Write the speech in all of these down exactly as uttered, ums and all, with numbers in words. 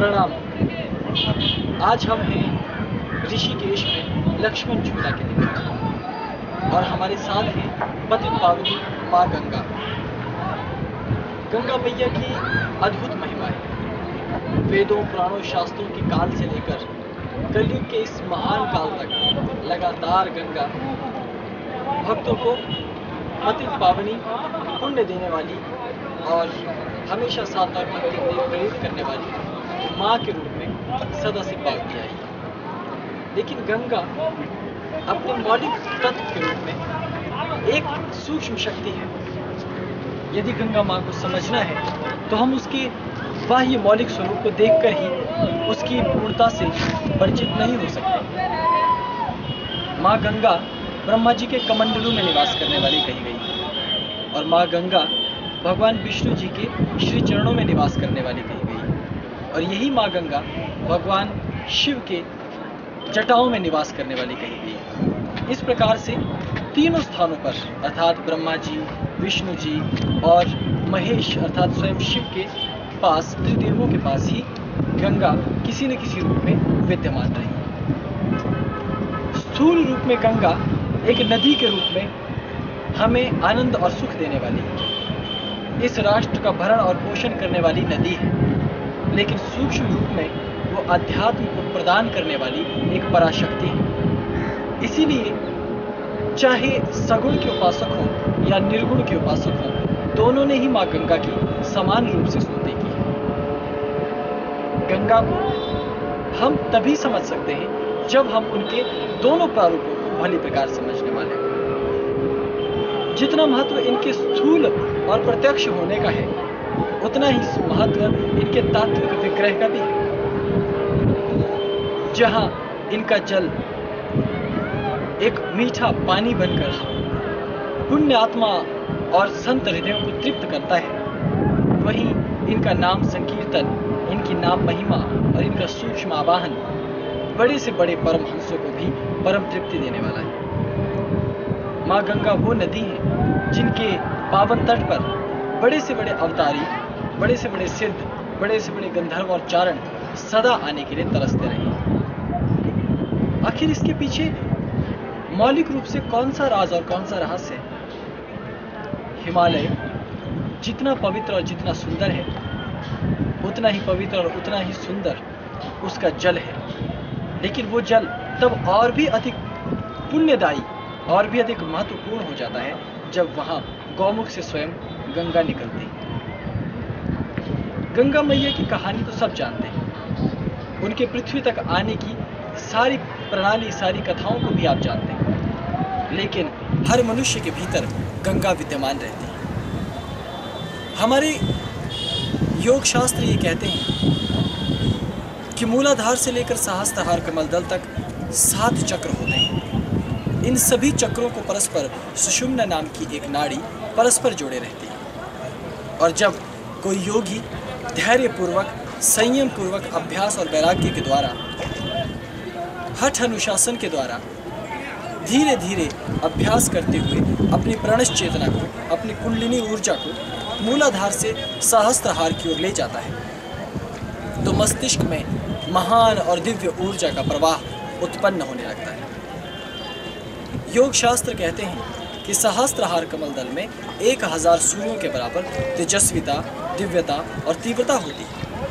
प्रणाम। आज हम हैं ऋषिकेश में लक्ष्मण झूला के निकट और हमारे साथ है पतित पावनी माँ गंगा। गंगा मैया की अद्भुत महिमा है। वेदों पुराणों शास्त्रों के काल से लेकर कलयुग के इस महान काल तक लगातार गंगा भक्तों को पतित पावनी, पुण्य देने वाली और हमेशा सात्विक भक्ति के लिए प्रेरित करने वाली माँ के रूप में सदा से पालती आई है। लेकिन गंगा अपने मौलिक तत्व के रूप में एक सूक्ष्म शक्ति है। यदि गंगा माँ को समझना है तो हम उसके बाह्य मौलिक स्वरूप को देखकर ही उसकी पूर्णता से परिचित नहीं हो सकते। माँ गंगा ब्रह्मा जी के कमंडलों में निवास करने वाली कही गई और माँ गंगा भगवान विष्णु जी के श्री चरणों में निवास करने वाली कही गई और यही माँ गंगा भगवान शिव के जटाओं में निवास करने वाली कही गई। इस प्रकार से तीनों स्थानों पर अर्थात ब्रह्मा जी, विष्णु जी और महेश अर्थात स्वयं शिव के पास, त्रिदेवों के पास ही गंगा किसी न किसी रूप में विद्यमान रही। स्थूल रूप में गंगा एक नदी के रूप में हमें आनंद और सुख देने वाली, इस राष्ट्र का भरण और पोषण करने वाली नदी है। लेकिन सूक्ष्म रूप में वो अध्यात्म को प्रदान करने वाली एक पराशक्ति है। इसीलिए चाहे सगुण के उपासक हो या निर्गुण के उपासक हो, दोनों ने ही माँ गंगा की समान रूप से स्तुति की है। गंगा को हम तभी समझ सकते हैं जब हम उनके दोनों प्रारूपों को भली प्रकार समझने वाले हैं। जितना महत्व इनके स्थूल और प्रत्यक्ष होने का है, उतना ही महत्व इनके तात्विक विग्रह का भी है। जहां इनका जल एक मीठा पानी बनकर पुण्य आत्मा और संत हृदयों को तृप्त करता है, वहीं इनका नाम संकीर्तन, इनकी नाम महिमा और इनका सूक्ष्म आवाहन बड़े से बड़े परमहंसों को भी परम तृप्ति देने वाला है। माँ गंगा वो नदी है जिनके पावन तट पर बड़े से बड़े अवतारी, बड़े से बड़े सिद्ध, बड़े से बड़े गंधर्व और चारण सदा आने के लिए तरसते रहे। आखिर इसके पीछे मौलिक रूप से कौन सा राज और कौन सा रहस्य है? हिमालय जितना पवित्र और जितना सुंदर है, उतना ही पवित्र और उतना ही सुंदर उसका जल है। लेकिन वो जल तब और भी अधिक पुण्यदायी और भी अधिक महत्वपूर्ण हो जाता है जब वहां गौमुख से स्वयं गंगा निकलती। गंगा मैया की कहानी तो सब जानते हैं। उनके पृथ्वी तक आने की सारी प्रणाली, सारी कथाओं को भी आप जानते हैं। लेकिन हर मनुष्य के भीतर गंगा विद्यमान रहती है। हमारे योग शास्त्र ये कहते हैं कि मूलाधार से लेकर सहस्त्रहार कमलदल तक सात चक्र होते हैं। इन सभी चक्रों को परस्पर सुषुम्ना नाम की एक नाड़ी परस्पर जोड़े रहती है और जब कोई योगी धैर्य पूर्वक, संयम पूर्वक अभ्यास और वैराग्य के द्वारा, हठ अनुशासन के द्वारा धीरे धीरे अभ्यास करते हुए अपनी प्रणश चेतना को, अपनी कुंडलिनी ऊर्जा को मूलाधार से सहस्त्रहार की ओर ले जाता है तो मस्तिष्क में महान और दिव्य ऊर्जा का प्रवाह उत्पन्न होने लगता है। योग शास्त्र कहते हैं कि सहस्त्रहार कमलदल में एक हजार सूर्यों के बराबर तेजस्विता, दिव्यता और तीव्रता होती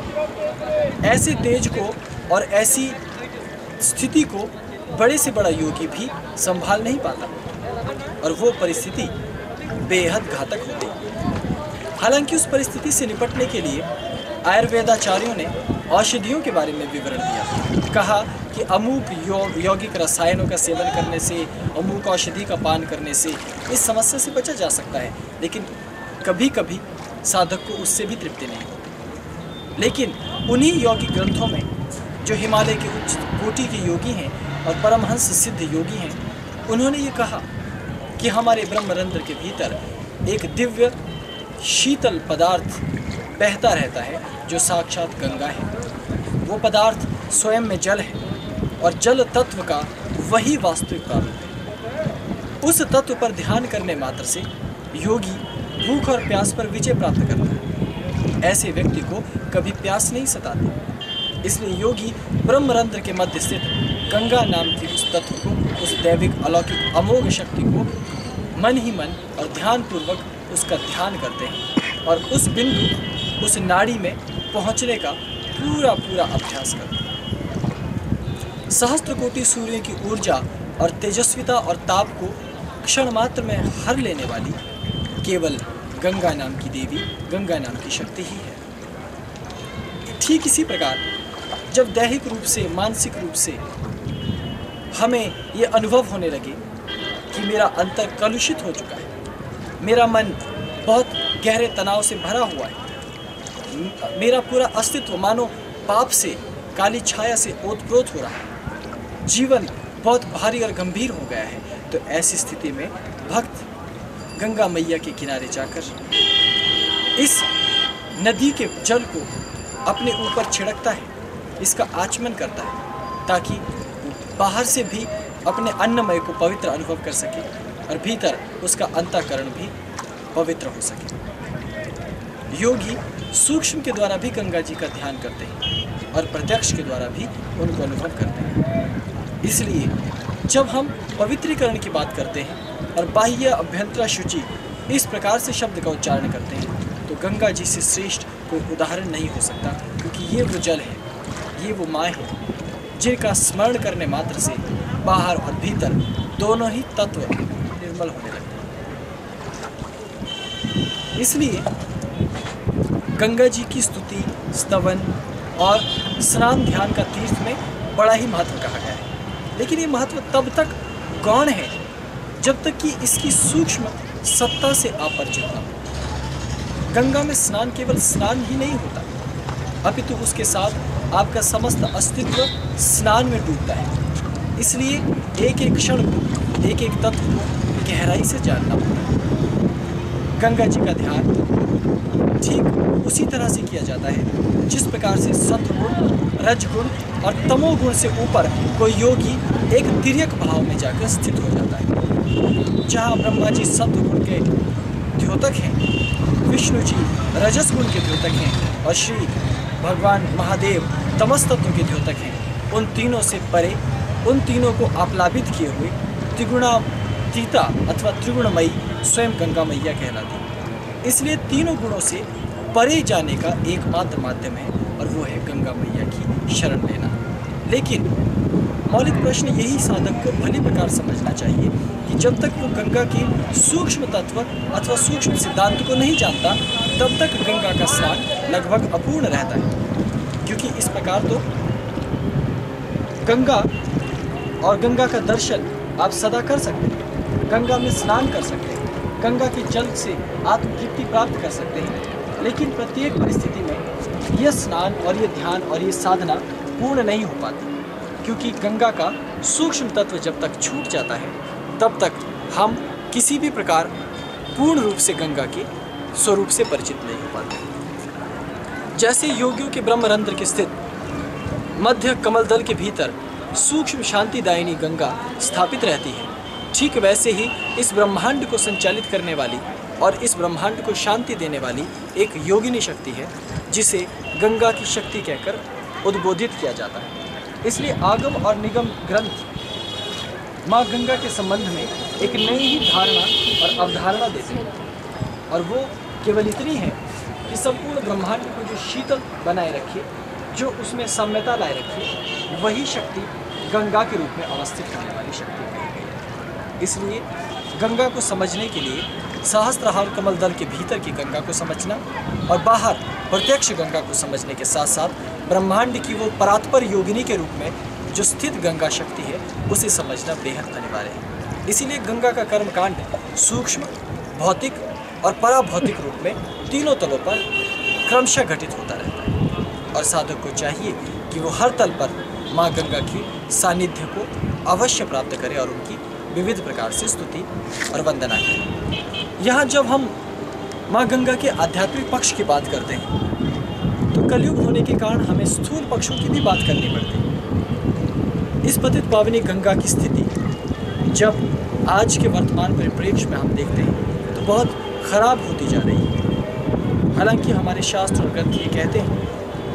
है। ऐसे तेज को और ऐसी स्थिति को बड़े से बड़ा योगी भी संभाल नहीं पाता और वो परिस्थिति बेहद घातक होती है। हालांकि उस परिस्थिति से निपटने के लिए आयुर्वेदाचार्यों ने औषधियों के बारे में विवरण दिया। कहा कि अमुक योग यौगिक रसायनों का सेवन करने से, अमुक औषधि का पान करने से इस समस्या से बचा जा सकता है। लेकिन कभी कभी साधक को उससे भी तृप्ति नहीं होती। लेकिन उन्हीं यौगिक ग्रंथों में जो हिमालय के उच्च कोटि के योगी हैं और परमहंस सिद्ध योगी हैं, उन्होंने ये कहा कि हमारे ब्रह्मरंध्र के भीतर एक दिव्य शीतल पदार्थ बहता रहता है जो साक्षात गंगा है। वो पदार्थ स्वयं में जल है और जल तत्व का वही वास्तविक प्रारूप है। उस तत्व पर ध्यान करने मात्र से योगी भूख और प्यास पर विजय प्राप्त करता है। ऐसे व्यक्ति को कभी प्यास नहीं सताती। इसलिए योगी ब्रह्मरंध्र के मध्य स्थित गंगा नाम के उस तत्व को, उस दैविक अलौकिक अमोघ शक्ति को मन ही मन और ध्यान पूर्वक उसका ध्यान करते हैं और उस बिंदु, उस नाड़ी में पहुंचने का पूरा पूरा अभ्यास करते हैं। सहस्त्र कोटि सूर्य की ऊर्जा और तेजस्विता और ताप को क्षण मात्र में हर लेने वाली केवल गंगा नाम की देवी, गंगा नाम की शक्ति ही है। ठीक इसी प्रकार जब दैहिक रूप से, मानसिक रूप से हमें ये अनुभव होने लगे कि मेरा अंतर कलुषित हो चुका है, मेरा मन बहुत गहरे तनाव से भरा हुआ है, मेरा पूरा अस्तित्व मानो पाप से, काली छाया से ओतप्रोत हो रहा है, जीवन बहुत भारी और गंभीर हो गया है, तो ऐसी स्थिति में भक्त गंगा मैया के किनारे जाकर इस नदी के जल को अपने ऊपर छिड़कता है, इसका आचमन करता है, ताकि बाहर से भी अपने अन्नमय को पवित्र अनुभव कर सके और भीतर उसका अंतःकरण भी पवित्र हो सके। योगी सूक्ष्म के द्वारा भी गंगा जी का ध्यान करते हैं और प्रत्यक्ष के द्वारा भी उनको अनुभव करते हैं। इसलिए जब हम पवित्रीकरण की बात करते हैं और बाह्य अभ्यंतरा शुचि इस प्रकार से शब्द का उच्चारण करते हैं, तो गंगा जी से श्रेष्ठ कोई उदाहरण नहीं हो सकता, क्योंकि ये वो जल है, ये वो माँ है जिनका स्मरण करने मात्र से बाहर और भीतर दोनों ही तत्व निर्मल होने लगते हैं। इसलिए गंगा जी की स्तुति, स्तवन और स्नान ध्यान का तीर्थ में बड़ा ही महत्व कहा गया है। लेकिन ये महत्व तब तक गौण है जब तक कि इसकी सूक्ष्म सत्ता से अपरिचित न हो। गंगा में स्नान केवल स्नान ही नहीं होता, अपितु उसके साथ आपका समस्त अस्तित्व स्नान में डूबता है। इसलिए एक एक क्षण को, एक एक तत्व को गहराई से जानना होता है। गंगा जी का ध्यान ठीक उसी तरह से किया जाता है जिस प्रकार से सत्वगुण, रजगुण और तमोगुण से ऊपर कोई योगी एक तिर्यक भाव में जाकर स्थित हो जाता है। जहाँ ब्रह्मा जी सत्वगुण के द्योतक हैं, विष्णु जी रजस गुण के द्योतक हैं और श्री भगवान महादेव तमस तत्व के द्योतक हैं, उन तीनों से परे, उन तीनों को आप्लावित किए हुए त्रिगुणातीता अथवा त्रिगुणमयी स्वयं गंगा मैया कहलाती है। इसलिए तीनों गुणों से परे जाने का एकमात्र माध्यम है और वो है गंगा मैया की शरण लेना। लेकिन मौलिक प्रश्न यही साधक को भली प्रकार समझना चाहिए कि जब तक वो गंगा के सूक्ष्म तत्व अथवा सूक्ष्म सिद्धांत को नहीं जानता, तब तक गंगा का स्नान लगभग अपूर्ण रहता है। क्योंकि इस प्रकार तो गंगा और गंगा का दर्शन आप सदा कर सकते हैं, गंगा में स्नान कर सकते हैं, गंगा के जल से आत्मतृप्ति प्राप्त कर सकते हैं, लेकिन प्रत्येक परिस्थिति में यह स्नान और ये ध्यान और ये साधना पूर्ण नहीं हो पाती, क्योंकि गंगा का सूक्ष्म तत्व जब तक छूट जाता है तब तक हम किसी भी प्रकार पूर्ण रूप से गंगा के स्वरूप से परिचित नहीं हो पाते। जैसे योगियों के ब्रह्मरंध्र के स्थित मध्य कमलदल के भीतर सूक्ष्म शांतिदायिनी गंगा स्थापित रहती है, ठीक वैसे ही इस ब्रह्मांड को संचालित करने वाली और इस ब्रह्मांड को शांति देने वाली एक योगिनी शक्ति है, जिसे गंगा की शक्ति कहकर उद्बोधित किया जाता है। इसलिए आगम और निगम ग्रंथ माँ गंगा के संबंध में एक नई ही धारणा और अवधारणा देते हैं, और वो केवल इतनी है कि संपूर्ण ब्रह्मांड को जो शीतल बनाए रखे, जो उसमें साम्यता लाए रखे, वही शक्ति गंगा के रूप में अवस्थित होने वाली शक्ति है। इसलिए गंगा को समझने के लिए सहस्त्रहार कमल दल के भीतर की गंगा को समझना और बाहर प्रत्यक्ष गंगा को समझने के साथ साथ ब्रह्मांड की वो परात्पर योगिनी के रूप में जो स्थित गंगा शक्ति है, उसे समझना बेहद अनिवार्य है। इसीलिए गंगा का कर्मकांड सूक्ष्म, भौतिक और पराभौतिक रूप में तीनों तलों पर क्रमशः घटित होता रहता है, और साधक को चाहिए कि वो हर तल पर माँ गंगा की सानिध्य को अवश्य प्राप्त करे और उनकी विविध प्रकार से स्तुति और वंदना करें। यहाँ जब हम माँ गंगा के आध्यात्मिक पक्ष की बात करते हैं तो कलयुग होने के कारण हमें स्थूल पक्षों की भी बात करनी पड़ती है। इस पतित पावनी गंगा की स्थिति जब आज के वर्तमान परिप्रेक्ष्य में हम देखते हैं तो बहुत खराब होती जा रही है। हालांकि हमारे शास्त्र और ग्रंथ ये कहते हैं कि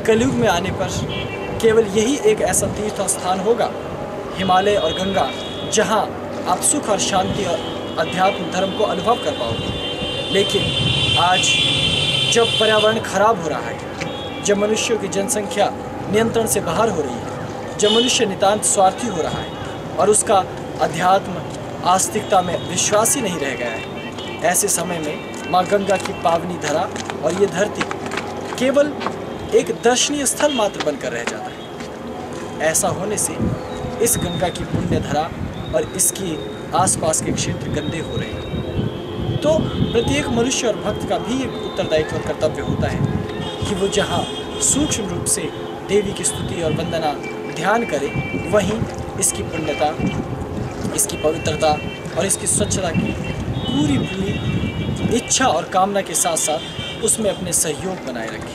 कलयुग में आने पर केवल यही एक ऐसा तीर्थ स्थान होगा, हिमालय और गंगा, जहां आप सुख और शांति और अध्यात्म धर्म को अनुभव कर पाओगे। लेकिन आज जब पर्यावरण खराब हो रहा है, जब मनुष्यों की जनसंख्या नियंत्रण से बाहर हो रही है, जब मनुष्य नितांत स्वार्थी हो रहा है और उसका अध्यात्म आस्तिकता में विश्वास ही नहीं रह गया है, ऐसे समय में माँ गंगा की पावनी धरा और ये धरती केवल एक दर्शनीय स्थल मात्र बनकर रह जाता है। ऐसा होने से इस गंगा की पुण्य धरा और इसके आसपास के क्षेत्र गंदे हो रहे हैं। तो प्रत्येक मनुष्य और भक्त का भी एक उत्तरदायित्व और कर्तव्य होता है कि वो जहाँ सूक्ष्म रूप से देवी की स्तुति और वंदना ध्यान करे, वहीं इसकी पुण्यता, इसकी पवित्रता और इसकी स्वच्छता की पूरी पूरी इच्छा और कामना के साथ साथ उसमें अपने सहयोग बनाए रखें।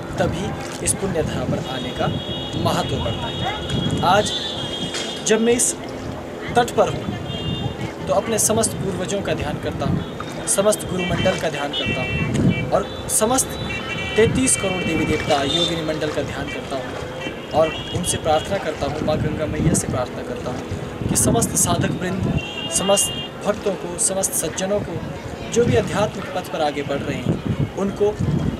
तभी इस पुण्य धरा पर आने का महत्व बढ़ता है। आज जब मैं इस तट पर हूँ तो अपने समस्त पूर्वजों का ध्यान करता हूँ, समस्त गुरुमंडल का ध्यान करता हूँ और समस्त तैंतीस करोड़ देवी देवता योगिनी मंडल का ध्यान करता हूँ और उनसे प्रार्थना करता हूँ, माँ गंगा मैया से प्रार्थना करता हूँ कि समस्त साधक वृंद, समस्त भक्तों को, समस्त सज्जनों को जो भी आध्यात्मिक पथ पर आगे बढ़ रहे हैं, उनको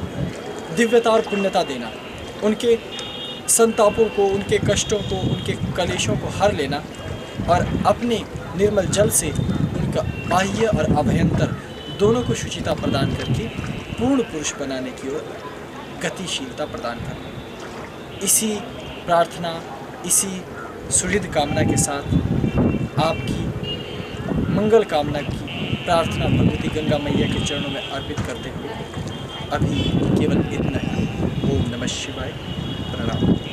दिव्यता और पुण्यता देना, उनके संतापों को, उनके कष्टों को, उनके कलेशों को हर लेना और अपने निर्मल जल से उनका बाह्य और अभ्यंतर दोनों को शुचिता प्रदान करके पूर्ण पुरुष बनाने की ओर गतिशीलता प्रदान करना। इसी प्रार्थना, इसी सुहृद कामना के साथ आपकी मंगल कामना की प्रार्थना भगवती गंगा मैया के चरणों में अर्पित करते हुए अभी केवल इतना ही। ओम नमः शिवाय। प्रणाम।